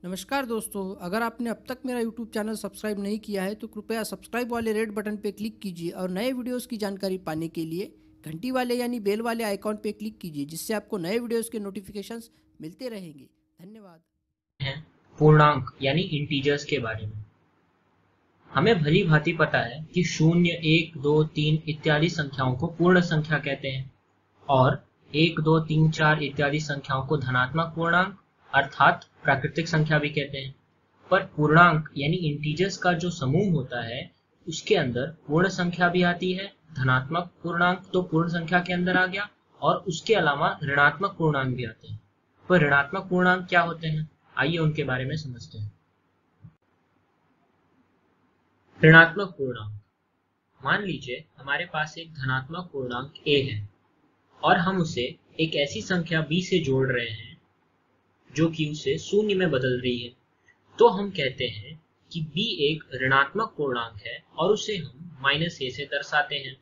नमस्कार दोस्तों, अगर आपने अब तक मेरा यूट्यूब चैनल सब्सक्राइब नहीं किया है तो कृपया सब्सक्राइब वाले रेड बटन पे क्लिक कीजिए और नए वीडियोस की जानकारी पाने के लिए घंटी वाले यानी बेल वाले आइकॉन पे क्लिक कीजिए, जिससे आपको नए वीडियोस के नोटिफिकेशंस मिलते रहेंगे। धन्यवाद। हैं पूर्णांक यानी इंटीजर्स के बारे में। हमें भली भांति पता है कि 0, 1, 2, 3 इत्यादि संख्याओं को पूर्ण संख्या कहते हैं और 1, 2, 3, 4 इत्यादि संख्याओं को धनात्मक पूर्णांक अर्थात प्राकृतिक संख्या भी कहते हैं। पर पूर्णांक यानी इंटीजर्स का जो समूह होता है उसके अंदर पूर्ण संख्या भी आती है। धनात्मक पूर्णांक तो पूर्ण संख्या के अंदर आ गया और उसके अलावा ऋणात्मक पूर्णांक भी आते हैं। पर ऋणात्मक पूर्णांक क्या होते हैं, आइए उनके बारे में समझते हैं। ऋणात्मक पूर्णांक, मान लीजिए हमारे पास एक धनात्मक पूर्णांक a है और हम उसे एक ऐसी संख्या b से जोड़ रहे हैं जो कि उसे शून्य में बदल रही है, तो हम कहते हैं कि b एक ऋणात्मक पूर्णांक है और उसे हम -a से दर्शाते हैं।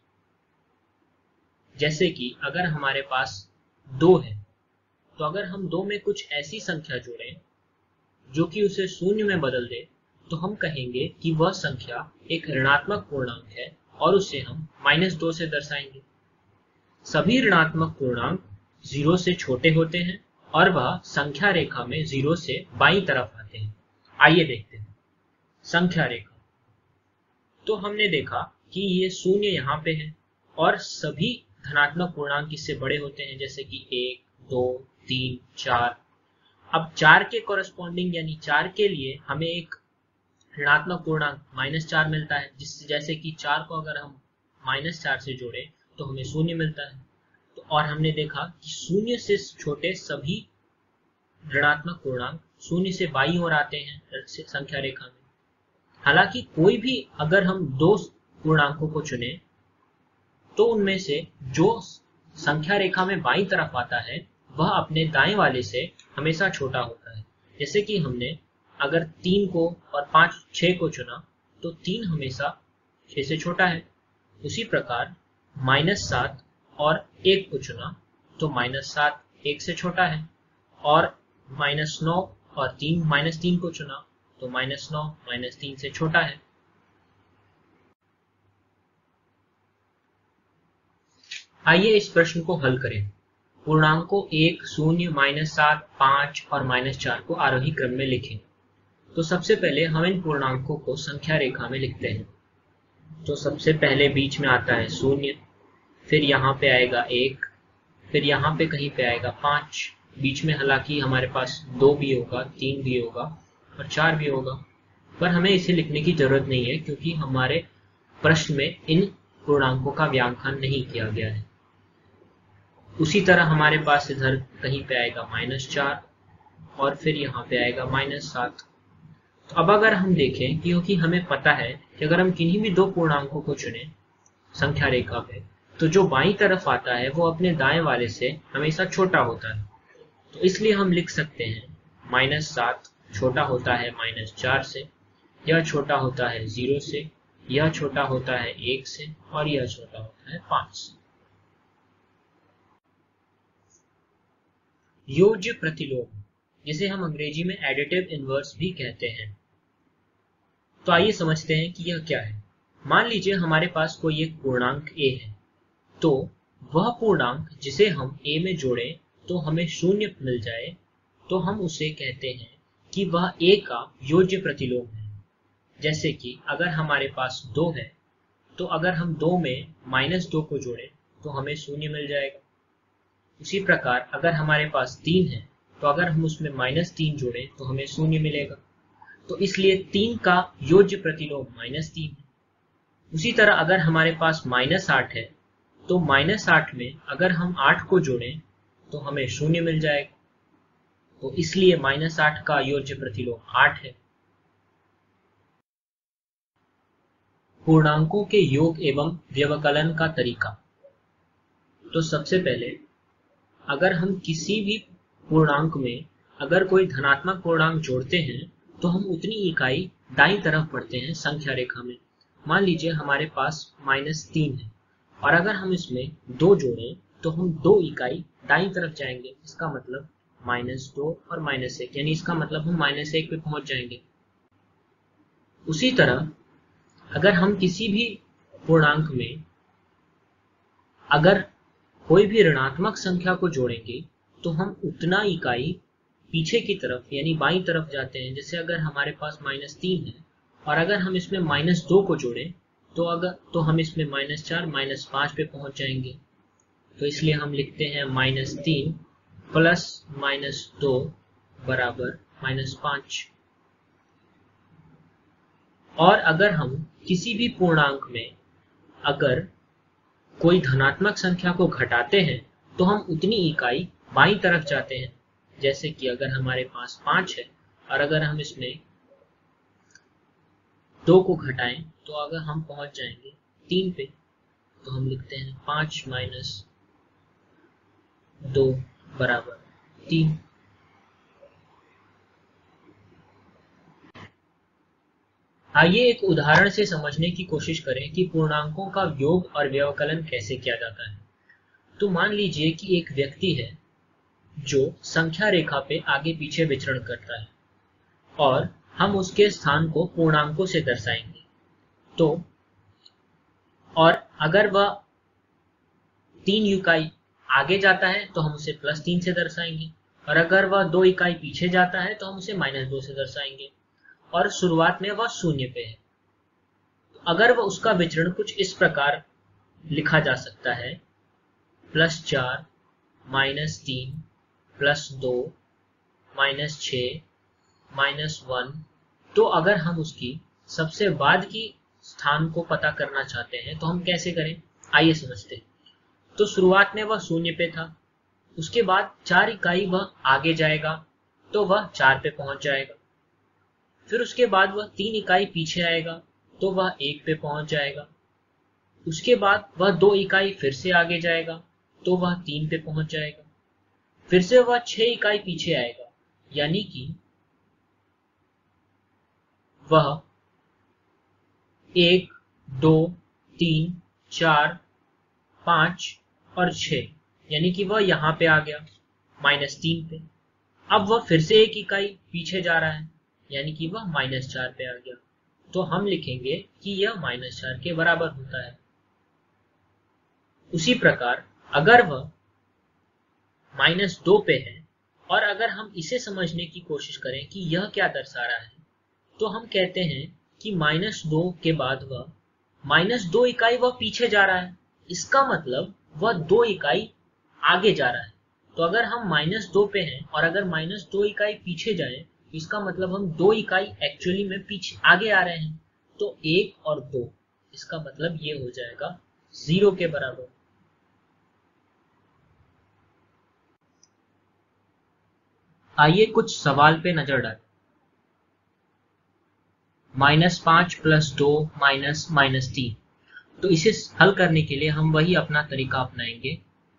जैसे कि अगर हमारे पास 2 है तो अगर हम 2 में कुछ ऐसी संख्या जोड़ें जो कि उसे शून्य में बदल दे तो हम कहेंगे कि वह संख्या एक ऋणात्मक पूर्णांक है और उसे हम -2 से दर्शाएंगे। सभी ऋणात्मक पूर्णांक 0 से छोटे होते हैं और वह संख्या रेखा में 0 से बाईं तरफ आते हैं। आइए देखते हैं संख्या रेखा। तो हमने देखा कि ये शून्य यहाँ पे है और सभी धनात्मक पूर्णांक इससे बड़े होते हैं, जैसे कि 1, 2, 3, 4। अब 4 के कॉरेस्पॉन्डिंग यानी 4 के लिए हमें एक ऋणात्मक पूर्णांक -4 मिलता है, जिससे जैसे कि 4 को अगर हम -4 से जोड़े तो हमें शून्य मिलता है। तो और हमने देखा कि शून्य से छोटे सभी ऋणात्मक पूर्णांक शून्य से बाईं ओर आते हैं संख्या रेखा में। हालांकि कोई भी अगर हम 2 पूर्णांकों को चुने तो उनमें से जो संख्या रेखा में बाईं तरफ आता है वह अपने दाएं वाले से हमेशा छोटा होता है। जैसे कि हमने अगर 3 को और 5, 6 को चुना तो 3 हमेशा 6 से छोटा है। उसी प्रकार -7 और 1 को चुना तो -7 1 से छोटा है और -9 और -3 को चुना तो -9 -3 से छोटा है। आइए इस प्रश्न को हल करें। पूर्णांकों 1, 0, -7, 5 और -4 को आरोही क्रम में लिखें। तो सबसे पहले हम इन पूर्णांकों को संख्या रेखा में लिखते हैं। तो सबसे पहले बीच में आता है 0, फिर यहाँ पे आएगा 1, फिर यहाँ पे कहीं पे आएगा 5, बीच में हालांकि हमारे पास 2 भी होगा, 3 भी होगा और 4 भी होगा, पर हमें इसे लिखने की जरूरत नहीं है क्योंकि हमारे प्रश्न में इन पूर्णांकों का व्यांख्यान नहीं किया गया है। उसी तरह हमारे पास इधर कहीं पे आएगा -4 और फिर यहाँ पे आएगा -7। तो अब अगर हम देखें, क्योंकि हमें पता है कि अगर हम किन्हीं भी 2 पूर्णांकों को चुने संख्या रेखा पे तो जो बाईं तरफ आता है वो अपने दाएं वाले से हमेशा छोटा होता है। तो इसलिए हम लिख सकते हैं -7 छोटा होता है -4 से, यह छोटा होता है 0 से, यह छोटा होता है 1 से और यह छोटा होता है 5 से। योज्य प्रतिलोम, जिसे हम अंग्रेजी में एडिटिव इनवर्स भी कहते हैं। तो आइए समझते हैं कि यह क्या है। मान लीजिए हमारे पास कोई एक पूर्णांक a है, तो वह पूर्णांक जिसे हम a में जोड़ें तो हमें 0 मिल जाए तो हम उसे कहते हैं कि वह a का योज्य प्रतिलोम है। जैसे कि अगर हमारे पास 2 है तो अगर हम 2 में -2 को जोड़ें तो हमें 0 मिल जाएगा। उसी प्रकार अगर हमारे पास 3 है तो अगर हम उसमें -3 जोड़ें तो हमें 0 मिलेगा। तो इसलिए 3 का योज्य प्रतिलोम -3 है। उसी तरह अगर हमारे पास -8 है तो -8 में अगर हम 8 को जोड़ें तो हमें 0 मिल जाएगा। तो इसलिए -8 का योज्य प्रतिलोम 8 है। पूर्णांकों के योग एवं व्यवकलन का तरीका। तो सबसे पहले अगर हम किसी भी पूर्णांक में अगर कोई धनात्मक पूर्णांक जोड़ते हैं तो हम उतनी इकाई दाईं तरफ बढ़ते हैं संख्या रेखा में। मान लीजिए हमारे पास -3 है और अगर हम इसमें 2 जोड़ें तो हम 2 इकाई दाईं तरफ जाएंगे। इसका मतलब -2 और -1, यानी इसका मतलब हम -1 पे पहुंच जाएंगे। उसी तरह अगर हम किसी भी पूर्णांक में अगर कोई भी ऋणात्मक संख्या को जोड़ेंगे तो हम उतना इकाई पीछे की तरफ यानी बाईं तरफ जाते हैं। जैसे अगर हमारे पास -3 है और अगर हम इसमें -2 को जोड़ें तो हम इसमें -4 -5 पे पहुंच जाएंगे। तो इसलिए हम लिखते हैं -3 प्लस -2 बराबर -5। और अगर हम किसी भी पूर्णांक में अगर कोई धनात्मक संख्या को घटाते हैं तो हम उतनी इकाई बाईं तरफ जाते हैं। जैसे कि अगर हमारे पास 5 है और अगर हम इसमें 2 को घटाएं तो अगर हम पहुंच जाएंगे 3 पे। तो हम लिखते हैं 5 - 2 बराबर 3। आइए एक उदाहरण से समझने की कोशिश करें कि पूर्णांकों का योग और व्यवकलन कैसे किया जाता है। तो मान लीजिए कि एक व्यक्ति है जो संख्या रेखा पे आगे पीछे विचरण करता है और हम उसके स्थान को पूर्णांकों से दर्शाएंगे। तो और अगर वह 3 इकाई आगे जाता है तो हम उसे +3 से दर्शाएंगे और अगर वह 2 इकाई पीछे जाता है तो हम उसे -2 से दर्शाएंगे और शुरुआत में वह 0 पे है। तो अगर वह उसका विचरण कुछ इस प्रकार लिखा जा सकता है +4 -3 +2 -6 -1। तो अगर हम उसकी सबसे बाद की स्थान को पता करना चाहते हैं तो हम कैसे करें, आइए समझते हैं। तो शुरुआत में वह 0 पे था, उसके बाद 4 इकाई वह आगे जाएगा तो वह 4 पे पहुंच जाएगा। फिर उसके बाद वह 3 इकाई पीछे आएगा तो वह 1 पे पहुंच जाएगा। उसके बाद वह 2 इकाई फिर से आगे जाएगा तो वह 3 पे पहुंच जाएगा। फिर से वह 6 इकाई पीछे आएगा, यानी कि वह 1 2 3 4 5 और 6, यानी कि वह यहां पे आ गया -3 पे। अब वह फिर से 1 इकाई पीछे जा रहा है, यानी कि वह -4 पे आ गया। तो हम लिखेंगे कि यह -4 के बराबर होता है। उसी प्रकार अगर वह -2 पे है और अगर हम इसे समझने की कोशिश करें कि यह क्या दर्शा रहा है, तो हम कहते हैं कि -2 के बाद वह -2 इकाई वह पीछे जा रहा है, इसका मतलब वह 2 इकाई आगे जा रहा है। तो अगर हम -2 पे हैं और अगर -2 इकाई पीछे जाए, इसका मतलब हम 2 इकाई एक्चुअली में पीछे आगे आ रहे हैं। तो 1 और 2, इसका मतलब ये हो जाएगा 0 के बराबर। आइए कुछ सवाल पे नजर डालें। -5 + 2 -3। तो इसे हल करने के लिए हम वही अपना तरीका अपनाएंगे,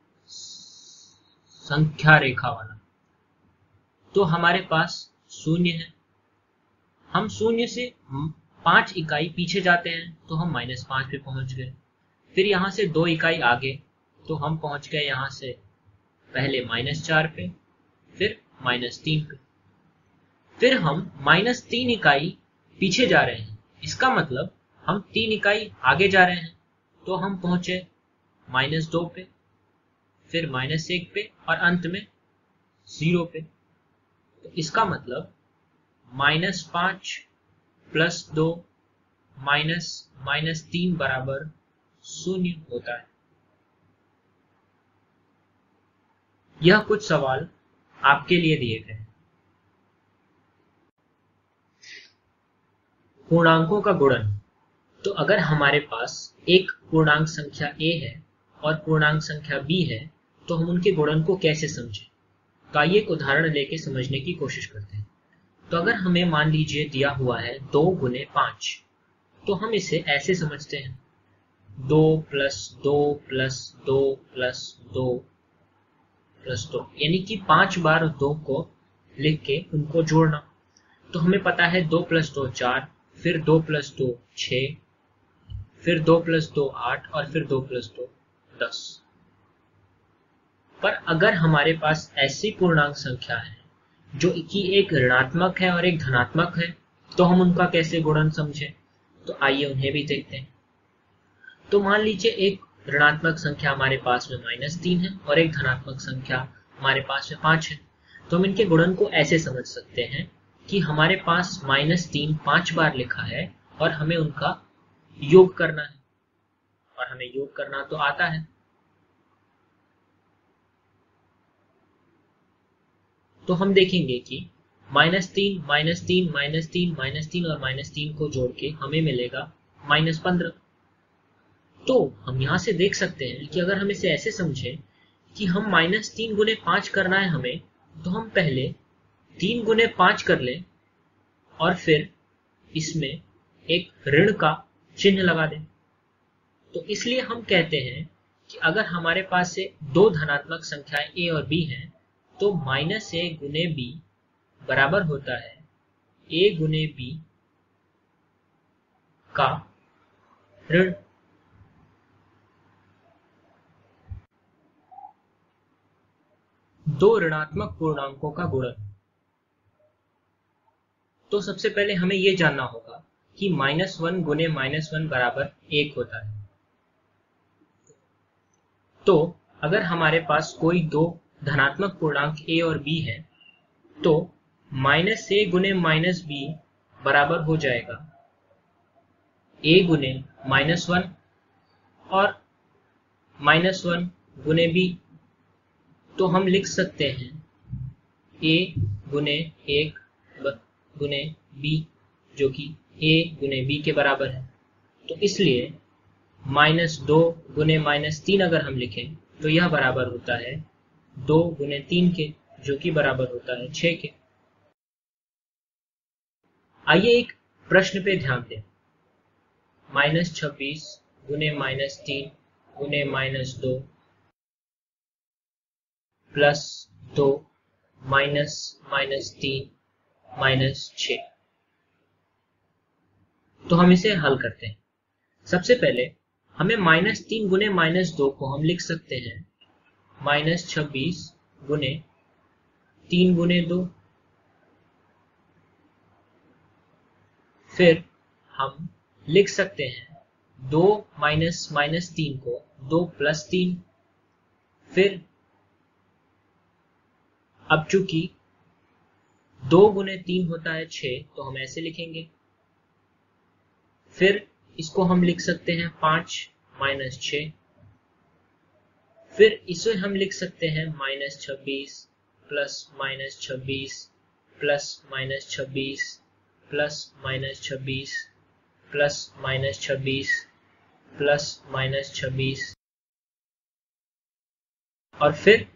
संख्या रेखा वाला। तो हमारे पास 0 है, हम 0 से 5 इकाई पीछे जाते हैं तो हम -5 पे पहुंच गए। फिर यहाँ से 2 इकाई आगे तो हम पहुंच गए यहाँ से पहले -4 पे, फिर -3 पे। फिर हम -3 इकाई पीछे जा रहे हैं, इसका मतलब हम 3 इकाई आगे जा रहे हैं तो हम पहुंचे -2 पे, फिर -1 पे और अंत में 0 पे। तो इसका मतलब -5 + 2 -3 बराबर 0 होता है। यह कुछ सवाल आपके लिए दिए गए हैं। पूर्णांकों का गुणन। तो अगर हमारे पास एक पूर्णांक संख्या a है और पूर्णांक संख्या b है तो हम उनके गुणन को कैसे समझें। तो आइए एक उदाहरण लेके समझने की कोशिश करते हैं। तो अगर हमें मान लीजिए दिया हुआ है 2 × 5, तो हम इसे ऐसे समझते हैं 2 + 2 + 2 + 2 + 2, यानी कि 5 बार 2 को लिख के उनको जोड़ना। तो हमें पता है 2 + 2 4, फिर 2 + 2 6, फिर 2 + 2 8 और फिर 2 + 2 10। पर अगर हमारे पास ऐसी पूर्णांक संख्या है जो कि एक ऋणात्मक है और एक धनात्मक है, तो हम उनका कैसे गुणन समझें? तो आइए उन्हें भी देखते हैं। तो मान लीजिए एक ऋणात्मक संख्या हमारे पास में -3 है और एक धनात्मक संख्या हमारे पास में 5 है। तो हम इनके गुणन को ऐसे समझ सकते हैं कि हमारे पास -3 5 बार लिखा है और हमें उनका योग करना है, और हमें योग करना तो आता है। तो हम देखेंगे कि -3 -3 -3 -3 और -3 को जोड़ के हमें मिलेगा -15। तो हम यहां से देख सकते हैं कि अगर हम इसे ऐसे समझें कि हम -3 गुने 5 करना है हमें, तो हम पहले 3 गुने 5 कर लें और फिर इसमें एक ऋण का चिन्ह लगा दें। तो इसलिए हम कहते हैं कि अगर हमारे पास से दो धनात्मक संख्याएं a और b हैं, तो -a गुने b बराबर होता है a गुने b का ऋण। दो ऋणात्मक पूर्णांकों का गुणन। तो सबसे पहले हमें यह जानना होगा कि -1 गुने -1 बराबर 1 होता है। तो अगर हमारे पास कोई दो धनात्मक पूर्णांक a और b है, तो -a गुने -b बराबर हो जाएगा a गुने -1 और -1 गुने b। तो हम लिख सकते हैं a गुने 1 गुने b, जो कि a गुने b के बराबर है। तो इसलिए -2 गुने -3 अगर हम लिखें तो यह बराबर होता है 2 गुने 3 के, जो कि बराबर होता है 6 के। आइए एक प्रश्न पे ध्यान दें। -26 गुने -3 गुने -2 प्लस 2 -3 -6। तो हम इसे हल करते हैं। सबसे पहले हमें -3 गुने -2 को हम लिख सकते हैं -26 गुने 3 गुने 2। फिर हम लिख सकते हैं 2 -3 को 2 + 3। फिर अब चूंकि 2 गुने 3 होता है 6, तो हम ऐसे लिखेंगे। फिर इसको हम लिख सकते हैं 5 - 6। फिर इसे हम लिख सकते हैं -26 plus -26 plus -26 plus -26 plus -26 plus -26 और फिर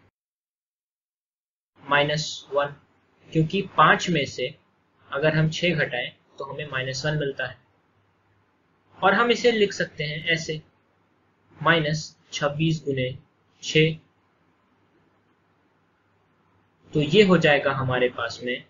-1, क्योंकि 5 में से अगर हम 6 घटाएं तो हमें -1 मिलता है। और हम इसे लिख सकते हैं ऐसे -26 गुने 6। तो ये हो जाएगा हमारे पास में